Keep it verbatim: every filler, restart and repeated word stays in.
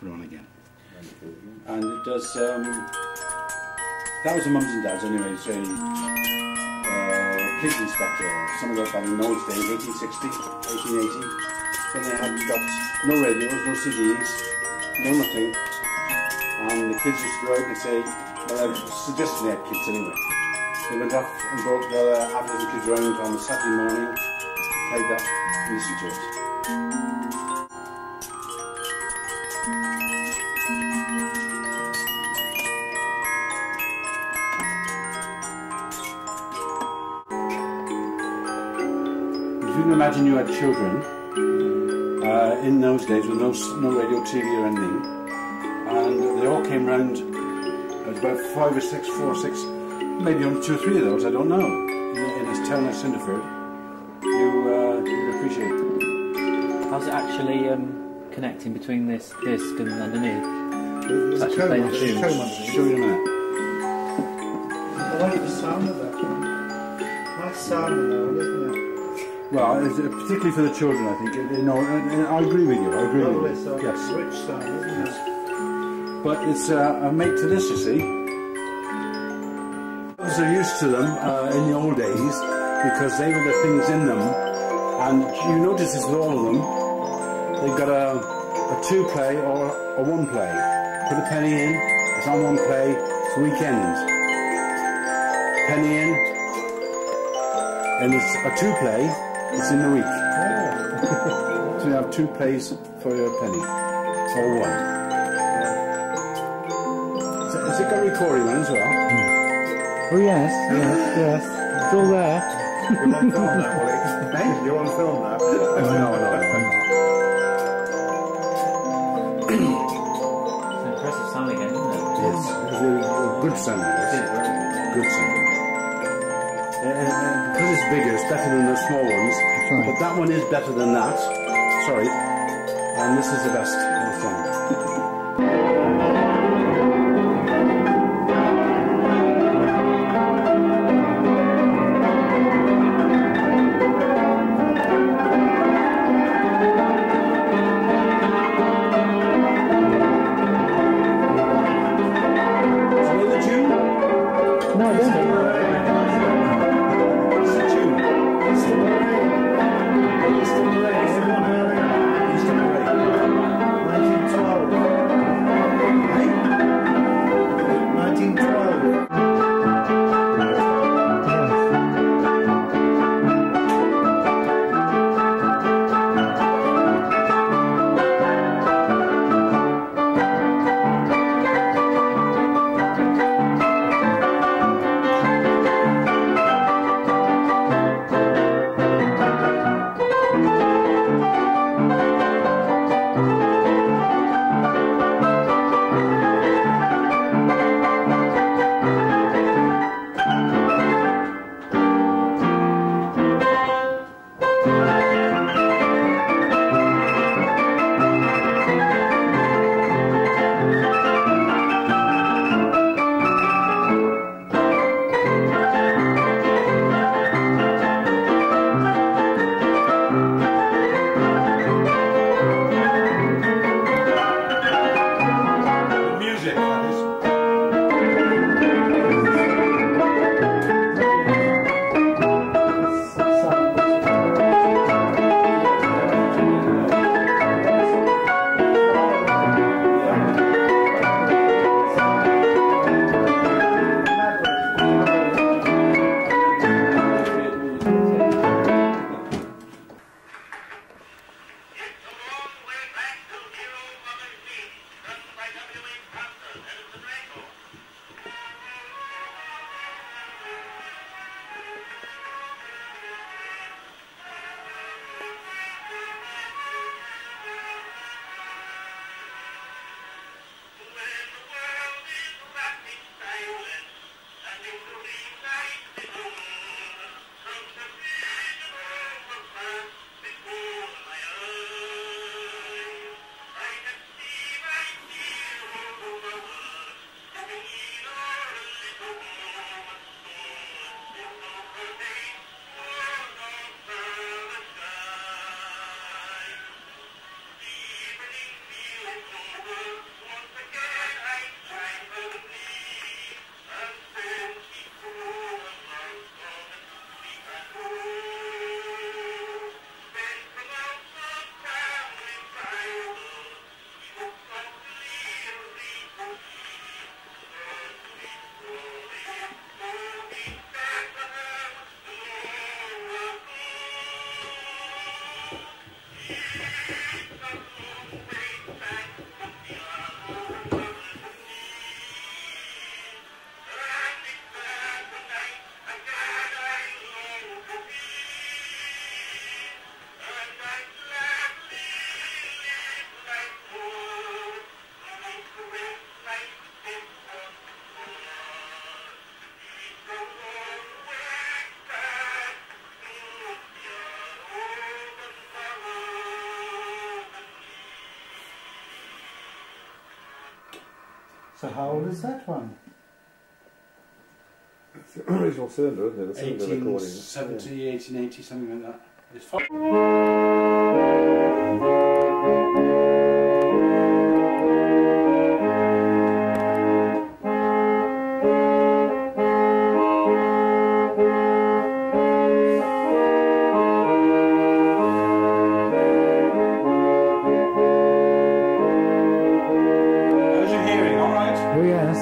put it on again. And it does, um, that was the mums and dads anyway, say, uh, police inspector, some of that back in those days, eighteen sixty, eighteen eighty, when they had got no radios, no C Ds, no nothing, and the kids used to go out and say, well, I was suggesting they had kids anyway. They went off and brought the other half of the kids around on a Saturday morning, played that, and listened to it. If you can imagine you had children uh, in those days with no, no radio, T V or anything, and they all came round, there was about five or six, four or six, maybe only two or three of those, I don't know, in, in this town of Cinderford, you uh, you'd appreciate it. How's it actually um, connecting between this disc and underneath? There's it's actually playing the tunes. I'll show you in a minute. I like the sound of that one. Nice sound though, isn't it? Well, it's, uh, particularly for the children, I think. You know, and, and I agree with you. I agree Lovely with you. sound. Yes. Rich sound, isn't it? But it's uh, a mate to this, you see. Those are used to them uh, in the old days because they were the things in them. And you notice this with all of them. They've got a, a two play or a one play. Put a penny in. It's on one play. It's weekend. Penny in. And it's a two play. It's in the week. Oh. So you have two plays for your penny. Or one. So, has it got recording on as well? Mm. Oh yes, yes, yes. It's all there. You're on film now, Willie. Hey, you're on film now. Oh, no, no, no. It's an impressive sound again, isn't it? Yes, it's a, a good sound. Yes. Good sound. Uh, uh, because it's bigger, it's better than the small ones. Right. But that one is better than that. Sorry. And this is the best of the sound. nineteen twelve. So how old is that one? It's the original cylinder, isn't it? The cylinder eighteen recording. seventy, Yeah. eighteen eighty, something like that. It's fine. How's your hearing? All right? Oh yes.